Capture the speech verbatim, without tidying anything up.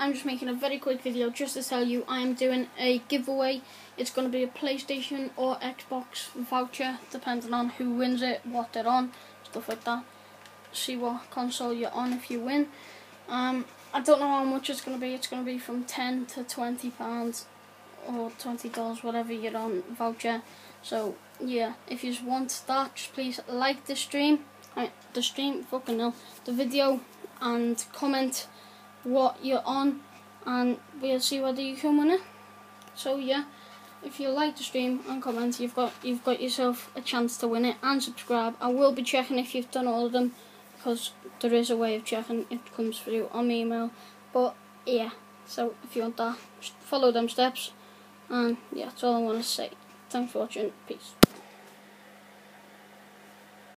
I'm just making a very quick video just to tell you I am doing a giveaway. It's going to be a PlayStation or Xbox voucher, depending on who wins it, what they're on, stuff like that. See what console you're on if you win. Um, I don't know how much it's going to be. It's going to be from ten to twenty pounds or twenty dollars, whatever you're on voucher. So yeah, if you want that, just please like the stream, I mean, the stream, fucking hell, the video, and comment what you're on, and we'll see whether you can win it. So yeah, if you like the stream and comment, you've got you've got yourself a chance to win it, and subscribe. I will be checking if you've done all of them, because there is a way of checking. It comes through on my email. But yeah, so if you want that, just follow them steps. And yeah, that's all I want to say. Thanks for watching. Peace.